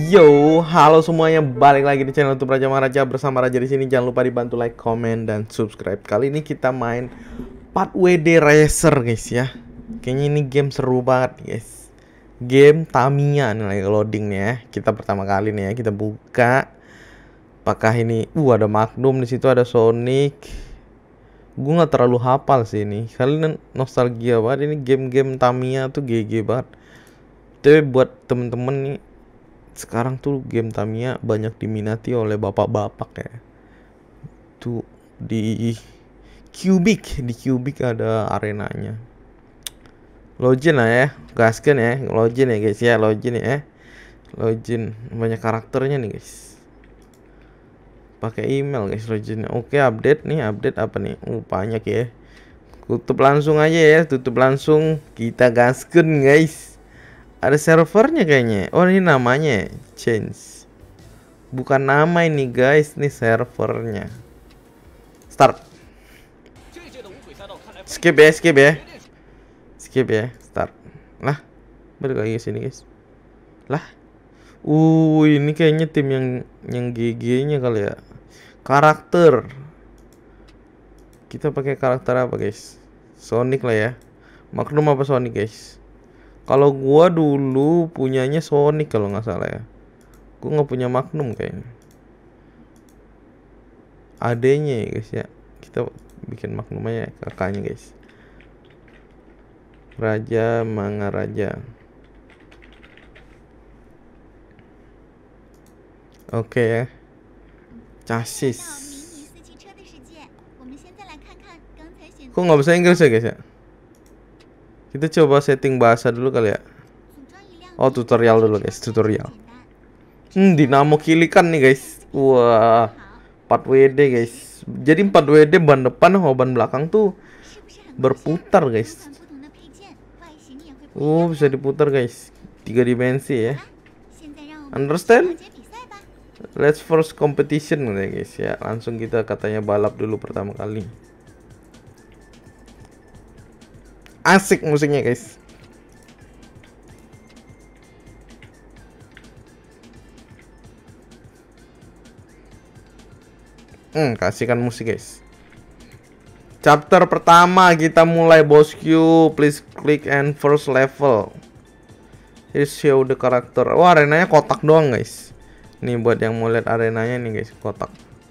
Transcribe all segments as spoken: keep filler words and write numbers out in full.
Yo, halo semuanya, balik lagi di channel YouTube Raja Maharaja bersama Raja di sini. Jangan lupa dibantu like, comment, dan subscribe. Kali ini kita main empat W D Racer, guys ya. Kayaknya ini game seru banget, guys. Game Tamiya nih lagi loading nih ya. Kita pertama kali nih ya, kita buka. Apakah ini? Uh, ada Magnum di situ, ada Sonic. Gue nggak terlalu hafal sih ini. Kalian nostalgia banget, ini game-game Tamiya tuh G G banget. Tapi buat temen-temen nih, sekarang tuh game Tamiya banyak diminati oleh bapak-bapak ya. Tuh di Cubic, di Cubic ada arenanya. Login lah ya, gaskan ya, login ya guys ya, login ya. Login banyak karakternya nih guys. Pakai email guys loginnya. Oke, update nih, update apa nih? Oh, banyak ya. Tutup langsung aja ya, tutup langsung. Kita gaskan guys. Ada servernya kayaknya. Oh, ini namanya change. Bukan nama ini guys, ini servernya. Start. Skip ya, skip ya. Skip ya, start. Lah, balik lagi sini guys. Lah. Uh, ini kayaknya tim yang yang G G-nya kali ya. Karakter. Kita pakai karakter apa guys? Sonic lah ya. Magnum apa Sonic guys? Kalau gua dulu punyanya Sonic kalau nggak salah ya. Gua nggak punya Magnum kayaknya. Adanya ya guys ya. Kita bikin Magnum aja kakaknya guys. Raja Maharaja. Oke ya. Chassis. Kok nggak bisa Inggris ya guys ya? Kita coba setting bahasa dulu kali ya. Oh, tutorial dulu guys, tutorial. Hmm, dinamo kilikan nih guys. Wah, empat W D guys. Jadi empat W D ban depan sama ban belakang tuh berputar guys. Oh, bisa diputar guys. Tiga dimensi ya. Understand? Let's first competition nih guys ya. Langsung kita katanya balap dulu pertama kali. Asik musiknya guys. Hmm, kasihkan musik guys. Chapter pertama kita mulai bosku. Please click and first level. Here show the character. Wah, arenanya kotak doang guys. Nih buat yang mau lihat arenanya nih guys, kotak.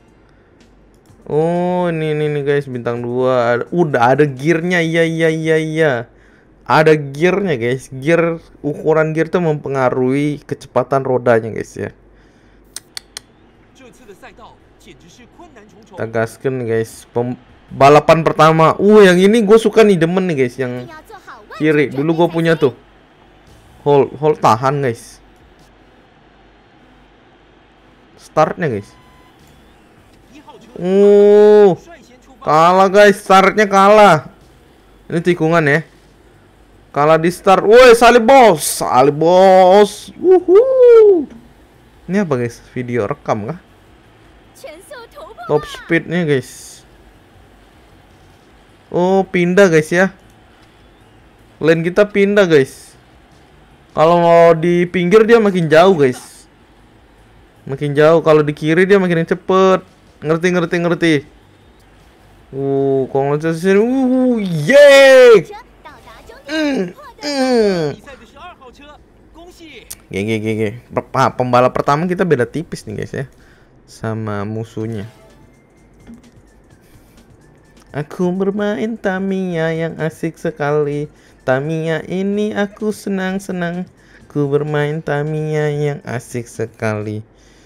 Oh, ini ini nih guys, bintang dua. Udah ada gearnya, iya iya iya iya. Ada gearnya guys. Gear, ukuran gear tuh mempengaruhi kecepatan rodanya guys ya. Kita gaskan guys. Pem balapan pertama. Uh, yang ini gue suka nih, demen nih guys, yang kiri. Dulu gue punya tuh. Hold, hold tahan guys. Startnya guys. Uh, kalah guys, startnya kalah. Ini tikungan ya. Kalah di start. Woi, salib bos, salib bos. Wuhu. Ini apa guys? Video rekam kah? Top speednya guys. Oh, pindah guys ya. Lane kita pindah guys. Kalau mau di pinggir dia makin jauh guys. Makin jauh. Kalau di kiri dia makin cepet. Ngerti ngerti ngerti. Uh, kalau sini, uh, yeay. Mm, mm. G G G G. Pembalap pertama kita beda tipis nih guys ya, sama musuhnya. Aku bermain Tamiya yang asik sekali. Tamiya ini aku senang-senang. Ku bermain Tamiya yang asik sekali.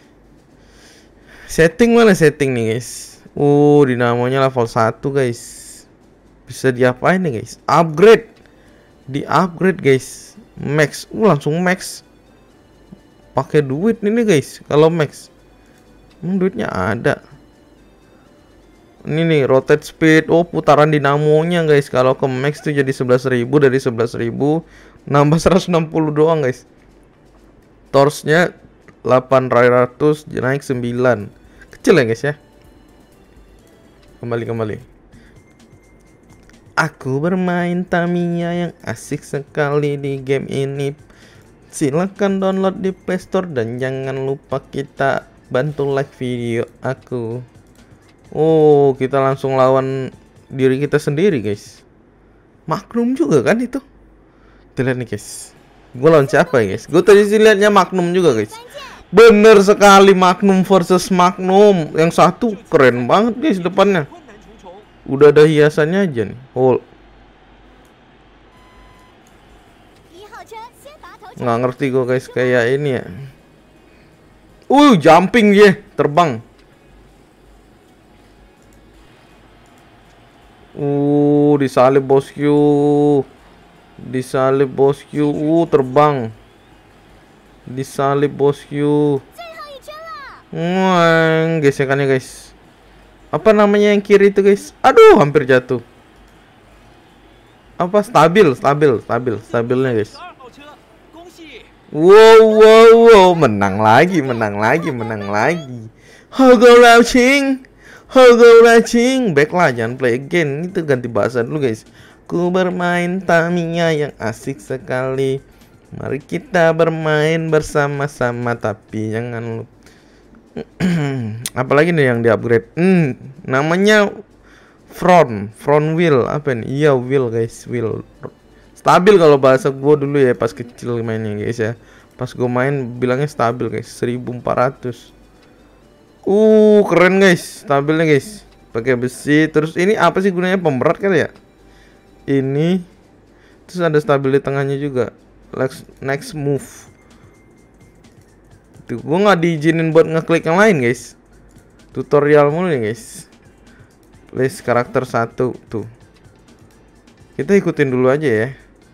Setting mana setting nih guys? Uh, dinamonya level satu guys. Bisa diapain nih guys? Upgrade. Di upgrade guys. Max. Uh, langsung max. Pakai duit ini guys kalau max. Hmm, duitnya ada. Ini nih rotate speed. Oh, putaran dinamonya guys. Kalau ke max tuh jadi sebelas ribu, dari sebelas ribu nambah seratus enam puluh doang guys. Torque-nya delapan ratus, naik sembilan. Kecil ya guys ya. Kembali kembali. Aku bermain Tamiya yang asik sekali di game ini. Silahkan download di Play Store dan jangan lupa kita bantu like video aku. Oh, kita langsung lawan diri kita sendiri, guys. Magnum juga kan itu. Kita lihat nih, guys. Gue lawan siapa ya, guys? Gue tadi sih liatnya Magnum juga, guys. Bener sekali, Magnum versus Magnum. Yang satu keren banget, guys, depannya. Udah ada hiasannya aja nih. Oh. Nggak ngerti gue, guys, kayak ini ya. Uh, jumping dia, terbang. Uh, disalib bosku. Disalib bosku. Uh, terbang. Disalib bosku. Weng, gesekannya, guys. Apa namanya yang kiri itu, guys? Aduh, hampir jatuh. Apa stabil, stabil, stabil, stabilnya, guys. Wow, wow, wow, menang lagi, menang lagi, menang lagi. Hogo Rauching, Hogo Rauching, backlah, jangan play again. Itu ganti bahasa dulu, guys. Ku bermain Tamiya yang asik sekali. Mari kita bermain bersama-sama, tapi jangan lupa. Apalagi nih yang di upgrade? Hmm, namanya front, front wheel apa nih? Iya, wheel, guys, wheel. Stabil kalau bahasa gue dulu ya pas kecil mainnya, guys ya. Pas gue main bilangnya stabil, guys. seribu empat ratus. Uh, keren, guys. Stabilnya, guys. Pakai besi. Terus ini apa sih gunanya, pemberat kali ya? Ini. Terus ada stabil di tengahnya juga. Next, next move. Tuh, gue nggak diizinin buat ngeklik yang lain, guys. Tutorial mulu nih, guys. List karakter satu tuh. Kita ikutin dulu aja ya.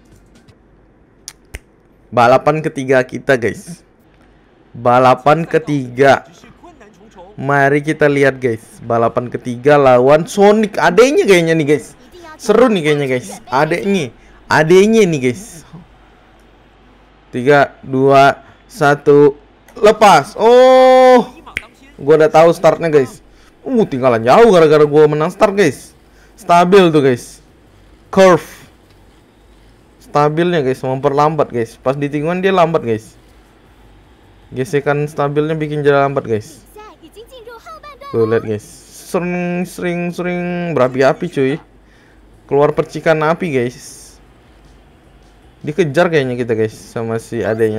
Balapan ketiga kita, guys. Balapan ketiga. Mari kita lihat, guys. Balapan ketiga lawan Sonic. Adeknya kayaknya nih, guys. Seru nih kayaknya, guys. Adeknya. Adeknya nih, guys. Tiga, dua, satu. Lepas. Oh, gua udah tahu startnya, guys. Uh, tinggalan jauh gara-gara gua menang start, guys. Stabil tuh, guys. Curve. Stabilnya, guys, memperlambat, guys. Pas di tikungan dia lambat, guys. Gesekan stabilnya bikin jalan lambat, guys. Tuh, lihat, guys. Sering, sering, sering berapi-api, cuy. Keluar percikan api, guys. Dikejar kayaknya kita, guys, sama si adenya.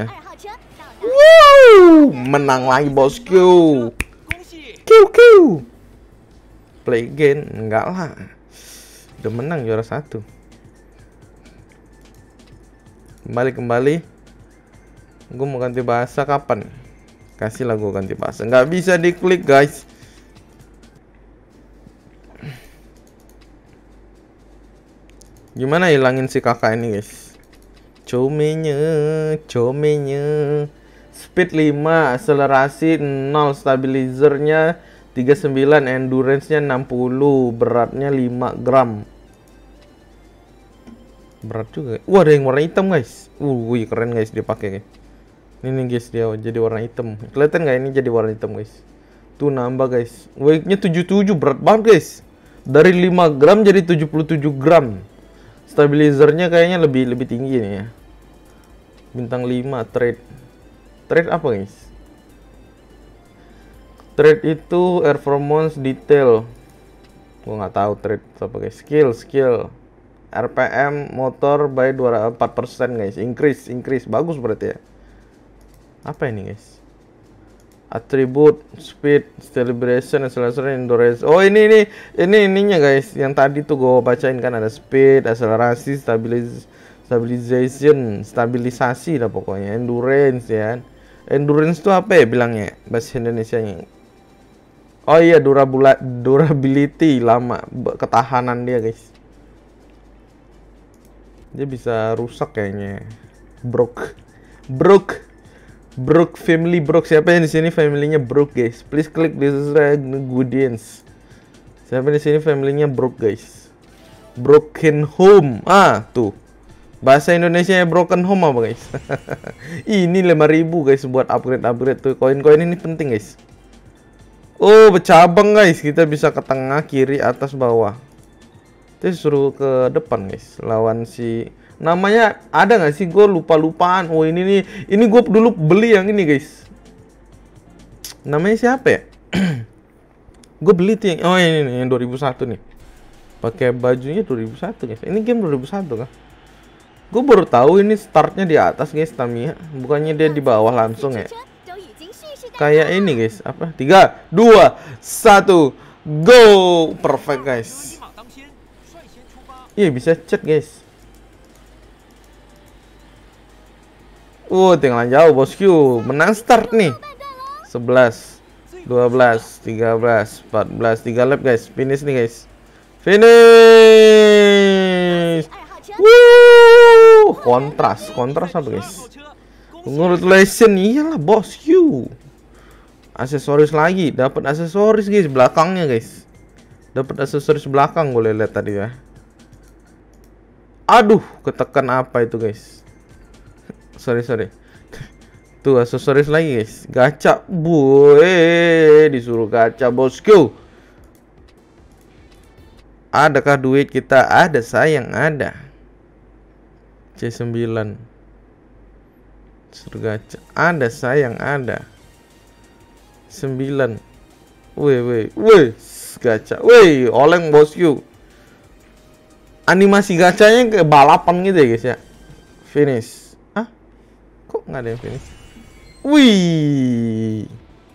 Wow, menang lagi, bosku. Kiu, kiu. Play again, enggak lah. Udah menang juara satu. Kembali kembali. Gue mau ganti bahasa kapan? Kasih lah gue ganti bahasa. Nggak bisa diklik, guys. Gimana hilangin si kakak ini, guys? Comenya, comenya. Speed lima, akselerasi nol, stabilizernya tiga puluh sembilan, endurance-nya enam puluh, beratnya lima gram. Berat juga. Wah, ada yang warna hitam, guys. Uh, wih, keren, guys, dia pakai, guys. Ini nih, guys, dia jadi warna hitam. Kelihatan nggak ini jadi warna hitam, guys? Tuh nambah, guys. Weight-nya tujuh puluh tujuh, berat banget, guys. Dari lima gram jadi tujuh puluh tujuh gram. Stabilizernya kayaknya lebih lebih tinggi nih ya. Bintang lima, trade. Trade apa, guys? Trade itu performance detail. Gua nggak tahu trade apa, guys. Skill, skill. R P M motor by dua puluh empat persen, guys. Increase, increase. Bagus berarti ya. Apa ini, guys? Attribute, speed, celebration, acceleration, endurance. Oh, ini ini ini ininya, guys. Yang tadi tuh gue bacain kan, ada speed, akselerasi, stabilis stabilization, stabilisasi lah pokoknya. Endurance ya. Endurance tuh apa ya bilangnya bahasa Indonesianya? Oh iya, durabula, durability, lama, ketahanan dia, guys. Dia bisa rusak kayaknya. Broke. Broke. Broke family, broke. Siapa yang di sini familynya broke, guys? Please click this ingredients. Siapa di sini familynya broke, guys? Broken home. Ah, tuh. Bahasa Indonesia broken home apa, guys? Ini lima ribu, guys, buat upgrade-upgrade tuh. Koin-koin ini penting, guys. Oh, bercabang, guys. Kita bisa ke tengah, kiri, atas, bawah. Terus suruh ke depan, guys. Lawan si Namanya ada nggak sih? Gue lupa-lupaan. Oh ini nih, ini gue dulu beli yang ini guys. Namanya siapa ya? Gue beli tuh yang, oh ini nih, yang dua ribu satu nih. Pakai bajunya dua ribu satu guys. Ini game dua ribu satu kan? Gue baru tahu ini startnya di atas guys, Tamiya. Bukannya dia di bawah langsung ya? Kayak ini guys, apa? Tiga, dua, satu, go! Perfect guys. Iya bisa chat guys. Uh, tinggalan jauh bosku. Menang start nih. sebelas, dua belas, tiga belas, empat belas, tiga lap guys. Finish nih guys. Finish. Woo! Kontras, kontras apa guys? Congratulations, iyalah bosku. Aksesoris lagi, dapat aksesoris guys belakangnya guys. Dapat aksesoris belakang boleh lihat tadi ya. Aduh, ketekan apa itu guys? Sorry sorry. Tuh aksesoris lagi guys. Gacha, boy, disuruh gacha bosku. Adakah duit kita? Ada sayang, ada. C sembilan. Suruh gacha. Ada sayang, ada. sembilan. Wih, wih, wih, gacha. Wih, oleng bosku. Animasi gacanya kayak balapan gitu ya guys ya. Finish. Hah? Kok nggak ada yang finish? Wih.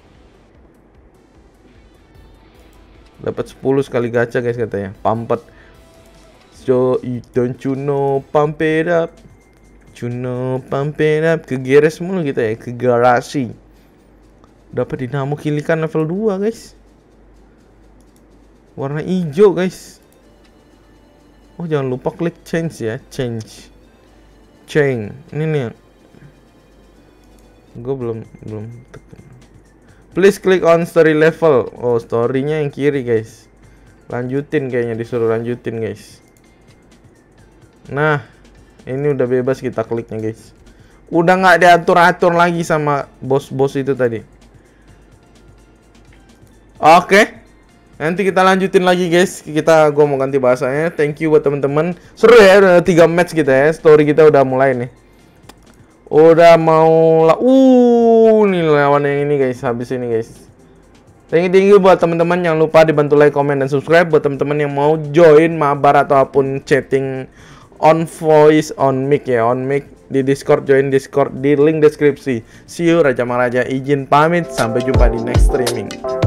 Dapat sepuluh sekali gacha guys katanya. Pampet. So, don't you know pump it up. You know pump it up. Ke geres mulu kita ya, ke garasi. Dapat dinamo kilikan level dua guys. Warna hijau guys. Oh jangan lupa klik change ya, change, change. Ini nih, gue belum belum tekan. Please click on story level. Oh storynya yang kiri guys. Lanjutin kayaknya disuruh lanjutin guys. Nah ini udah bebas kita kliknya guys. Udah nggak diatur-atur lagi sama bos-bos itu tadi. Oke. Okay. Nanti kita lanjutin lagi guys. Kita gua mau ganti bahasanya. Thank you buat teman-teman. Seru ya, udah tiga match kita ya. Story kita udah mulai nih. Udah mau lah. Uh, nih lawan yang ini guys. Habis ini guys. Thank you, thank you buat teman-teman. Jangan lupa dibantu like, comment dan subscribe buat teman-teman yang mau join mabar ataupun chatting on voice, on mic ya, on mic di Discord, join Discord di link deskripsi. See you Raja Maharaja izin pamit. Sampai jumpa di next streaming.